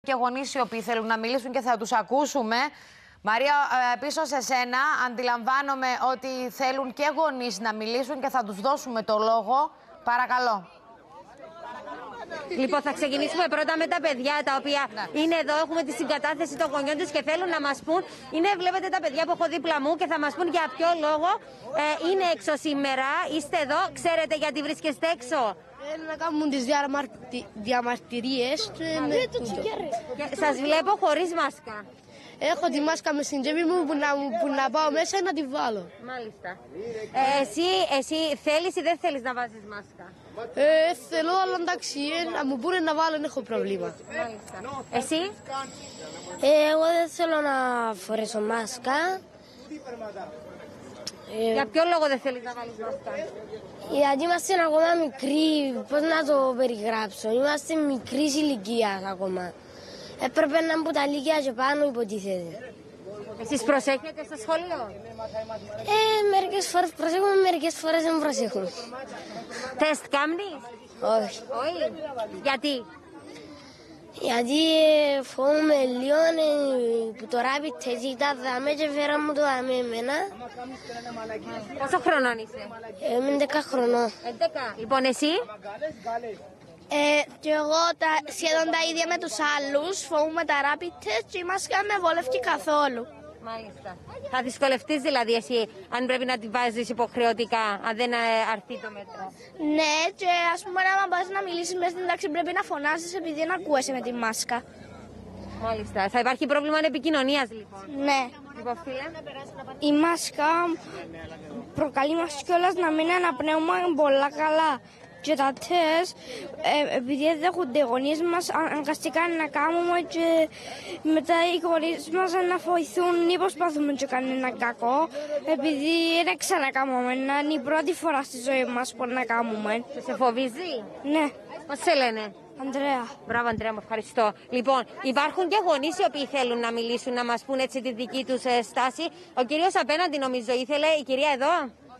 Και γονείς οι οποίοι θέλουν να μιλήσουν και θα τους ακούσουμε. Μαρία, πίσω σε σένα αντιλαμβάνομαι ότι θέλουν και γονείς να μιλήσουν και θα τους δώσουμε το λόγο. Παρακαλώ. Λοιπόν, θα ξεκινήσουμε πρώτα με τα παιδιά τα οποία είναι εδώ. Έχουμε τη συγκατάθεση των γονιών τους και θέλουν να μας πούν. Βλέπετε τα παιδιά που έχω δίπλα μου και θα μας πούν για ποιο λόγο είναι έξω σήμερα. Είστε εδώ, ξέρετε γιατί βρίσκεστε έξω. Να κάνουν τις διαμαρτυρίες. Σας βλέπω χωρίς μάσκα. Έχω τη μάσκα μες στην τσέπη μου που να πάω μέσα να τη βάλω. Μάλιστα. Εσύ θέλεις ή δεν θέλεις να βάζεις μάσκα? Θέλω, αλλά εντάξει, να μου πούνε να βάλω, δεν έχω πρόβλημα. Μάλιστα. Εσύ? Εγώ δεν θέλω να φορέσω μάσκα. Για ποιο λόγο δεν θέλεις να βάλεις μάσκα? Γιατί είμαστε ακόμα μικροί, πώς να το περιγράψω, είμαστε μικρής ηλικίας ακόμα. Έπρεπε να μπουν τα λίγια και πάνω, υποτίθεται. Εσείς προσέχετε στο σχολείο? Μερικές φορές προσέχουμε, μερικές φορές δεν προσέχουμε. Τεστ κάνεις? Όχι. Όχι. Γιατί? Γιατί φοβούμαι λίγο που το rapid test ήταν δαμέ και φέρα μου το δαμέ εμένα. Πόσο χρονών είσαι? Είμαι 10 χρονών. 11. Λοιπόν, εσύ? Και εγώ σχεδόν τα ίδια με τους άλλους, φοβούμαι τα rapid test και η μάσκα με βολεύει καθόλου. Μάλιστα. Θα δυσκολευτείς δηλαδή εσύ αν πρέπει να τη βάζεις υποχρεωτικά, αν δεν αρθεί το μέτρο? Ναι, και ας πούμε να πας να μιλήσεις μέσα στην τάξη πρέπει να φωνάζεις επειδή δεν ακούεσαι με τη μάσκα. Μάλιστα. Θα υπάρχει πρόβλημα επικοινωνίας λοιπόν? Ναι. Λοιπόν, φίλε. Η μάσκα προκαλεί μας κιόλας να μην αναπνέουμε πολλά καλά. Και τα τεστ, επειδή δεν δέχονται οι γονείς μας, αναγκαστικά να κάνουμε και μετά οι γονείς μας να βοηθούν ή προσπαθούμε και κανένα κακό, επειδή δεν ξανακάμουμε, να είναι η πρώτη φορά στη ζωή μας που να κάνουμε. Σε φοβίζει? Ναι. Πώς σε λένε? Ανδρέα. Μπράβο, Ανδρέα, μου ευχαριστώ. Λοιπόν, υπάρχουν και γονείς οι οποίοι θέλουν να μιλήσουν, να μας πούν έτσι τη δική τους στάση. Ο κύριος απέναντι νομίζω ήθελε, η κυρία εδώ.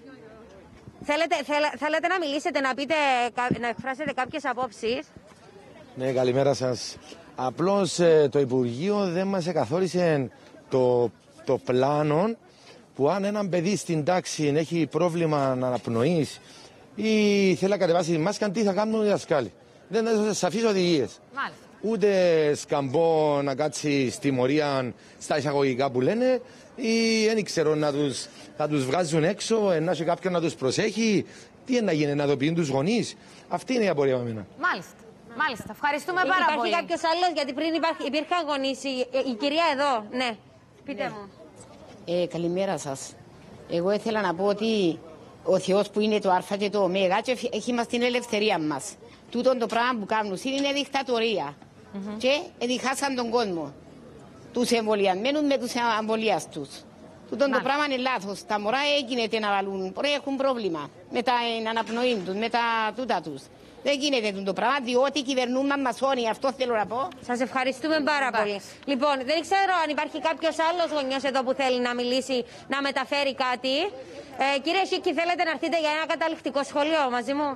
Θέλετε να μιλήσετε, να εκφράσετε κάποιες απόψεις? Ναι, καλημέρα σας. Απλώς το Υπουργείο δεν μας εκαθόρισε το πλάνο που αν έναν παιδί στην τάξη έχει πρόβλημα αναπνοής ή θέλει να κατεβάσει τη μάσκα, τι θα κάνουν οι δασκάλοι. Δεν έδωσε σαφείς οδηγίες. Ούτε σκαμπό να κάτσει στη μορία στα εισαγωγικά που λένε, ή δεν ξέρω να τους βγάζουν έξω, να έχει κάποιον να τους προσέχει. Τι είναι να γίνει, να δοποιούν τους γονείς? Αυτή είναι η απορία με εμένα. Μάλιστα. Μάλιστα. Ευχαριστούμε πάρα πολύ. Υπάρχει κάποιος άλλος, γιατί πριν υπήρχαν γονείς. Η κυρία εδώ, ναι. Πείτε μου. Καλημέρα σας. Εγώ ήθελα να πω ότι ο Θεός που είναι το Α και το Ω και έχει μας την ελευθερία μας. Τούτον το πράγμα που κάνουν είναι δικτατορία. Και διχάσαν τον κόσμο. Τους εμβολιασμένους με τους αμβολιαστούς. Τούτον το πράγμα είναι λάθος. Τα μωρά έγινε να βάλουν. Έχουν πρόβλημα με τα αναπνοή τους, με τα τούτα τους. Δεν γίνεται το πράγμα, διότι κυβερνούν μασόνοι. Αυτό θέλω να πω. Σας ευχαριστούμε πάρα πολύ. Λοιπόν, δεν ξέρω αν υπάρχει κάποιος άλλος γονιός εδώ που θέλει να μιλήσει, να μεταφέρει κάτι. Κύριε Σίκη, θέλετε να έρθετε για ένα καταληκτικό σχόλιο μαζί μου?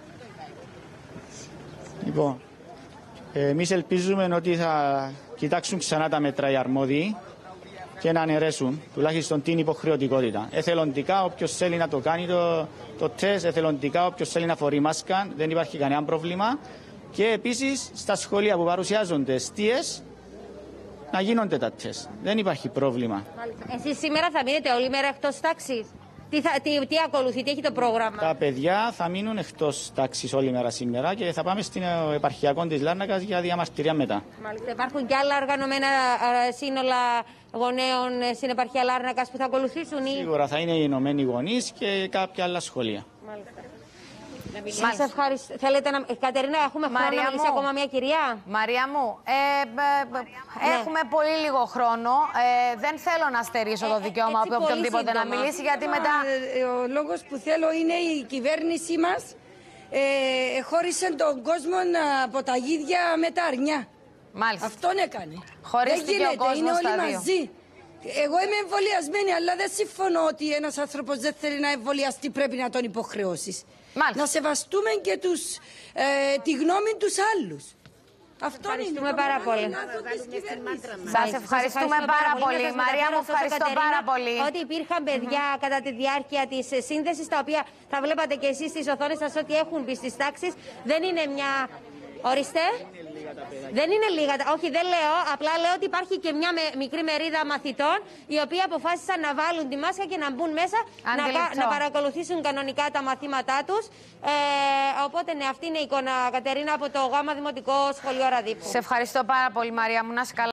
Λοιπόν, εμείς ελπίζουμε ότι θα κοιτάξουν ξανά τα μέτρα οι αρμόδιοι και να αναιρέσουν τουλάχιστον την υποχρεωτικότητα. Εθελοντικά, όποιος θέλει να το κάνει το τεστ, εθελοντικά, όποιος θέλει να φορεί μάσκα, δεν υπάρχει κανένα πρόβλημα. Και επίσης στα σχολεία που παρουσιάζονται εστίες να γίνονται τα τεστ. Δεν υπάρχει πρόβλημα. Εσείς σήμερα θα μείνετε όλη μέρα εκτός τάξης? Τι ακολουθεί, τι έχει το πρόγραμμα? Τα παιδιά θα μείνουν εκτός τάξης όλη μέρα σήμερα και θα πάμε στην επαρχιακό της Λάρνακας για διαμαρτυρία μετά. Μάλιστα. Υπάρχουν και άλλα οργανωμένα σύνολα γονέων στην επαρχία Λάρνακας που θα ακολουθήσουν? Σίγουρα θα είναι οι Ηνωμένοι Γονείς και κάποια άλλα σχολεία. Μάλιστα. Σας ευχαριστώ. Θέλετε να... Κατερίνα, έχουμε χρόνο να μιλήσει ακόμα μια κυρία? Μαρία μου, έχουμε πολύ λίγο χρόνο. Δεν θέλω να στερήσω το δικαίωμα από οποιονδήποτε να μιλήσει, γιατί μετά... Ο λόγος που θέλω είναι η κυβέρνησή μας χώρισε τον κόσμο από τα γίδια με τα αρνιά. Μάλιστα. Αυτόν έκανε. Χωρίστηκε ο κόσμος είναι όλοι στα δύο. μαζί. Εγώ είμαι εμβολιασμένη, αλλά δεν συμφωνώ ότι ένας άνθρωπος δεν θέλει να εμβολιαστεί, πρέπει να τον υποχρεώσεις. Μάλιστα. Να σεβαστούμε και τη γνώμη τους άλλους. Αυτό είναι. Ευχαριστούμε πάρα πολύ. Σας ευχαριστούμε πάρα πολύ. Μαρία μου, ευχαριστώ πάρα πολύ. Ότι υπήρχαν παιδιά κατά τη διάρκεια της σύνδεσης, τα οποία θα βλέπατε και εσείς στις οθόνες σας ότι έχουν μπει στις τάξεις. Δεν είναι μια... Ορίστε. Δεν είναι λίγα. Όχι, δεν λέω. Απλά λέω ότι υπάρχει και μια μικρή μερίδα μαθητών οι οποίοι αποφάσισαν να βάλουν τη μάσκα και να μπουν μέσα να παρακολουθήσουν κανονικά τα μαθήματά τους. Οπότε, ναι, αυτή είναι η εικόνα, Κατερίνα, από το Γ' Δημοτικό Σχολείο Ραδίππου. Σε ευχαριστώ πάρα πολύ, Μαρία μου. Να είσαι καλά.